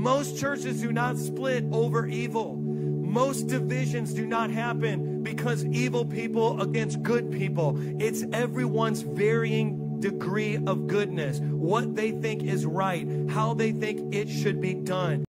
Most churches do not split over evil. Most divisions do not happen because evil people against good people. It's everyone's varying degree of goodness, what they think is right, how they think it should be done.